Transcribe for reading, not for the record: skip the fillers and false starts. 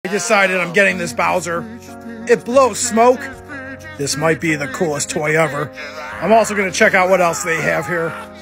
I decided I'm getting this Bowser. It blows smoke. This might be the coolest toy ever. I'm also going to check out what else they have here.